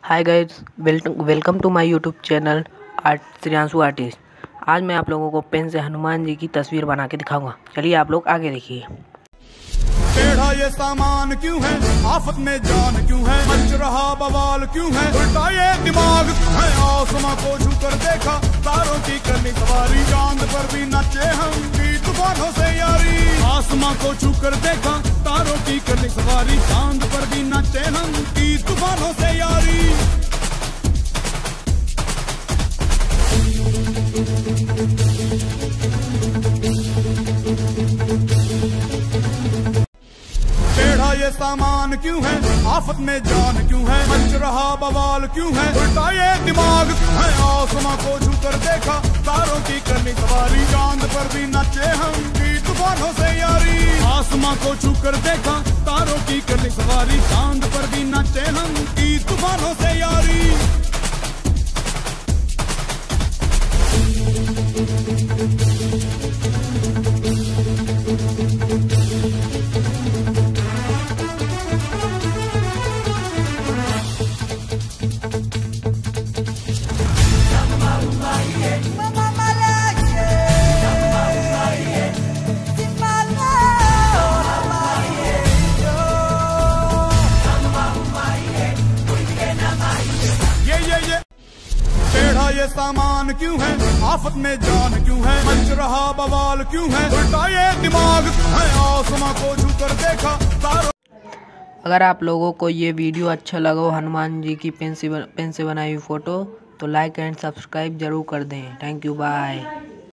Hi guys, welcome to my YouTube channel Shreyanshu artist. आज मैं आप लोगों को पेन से हनुमान जी की तस्वीर बना के दिखाऊंगा। चलिए आप लोग आगे देखिए। टेढ़ा ये सामान क्यों है, आफत में जान क्यों है, मच रहा बवाल क्यों है, उल्टा ये दिमाग है। आसमां को छूकर देखा, तारों की करनी सवारी, चांद पर भी नाचे हम भी तूफानों से यारी। आसमां को छूकर देखा, तारों की करनी सवारी, चांद पर भी नाचे हम भी तूफानों से यारी। टेढ़ा ये सामान क्यों है, आफत में जान क्यों है, मच रहा बवाल क्यों है, उल्टा ये दिमाग है। आसमां को छूकर देखा, तारों की करनी सवारी, चांद पर भी नाचे हम भी तूफानों से यारी। आसमां को छूकर देखा, तारों की करनी सवारी, चांद पर भी नाचे हम भी तूफानों से यारी। टेढ़ा ये सामान क्यों है, आफत में जान क्यों है, मच रहा बवाल क्यों है, उल्टा ये दिमाग है। आसमां को छूकर देखा, तारों। अगर आप लोगों को ये वीडियो अच्छा लगा हो, हनुमान जी की पेन से बनाई हुई फ़ोटो, तो लाइक एंड सब्सक्राइब ज़रूर कर दें। Thank you, bye.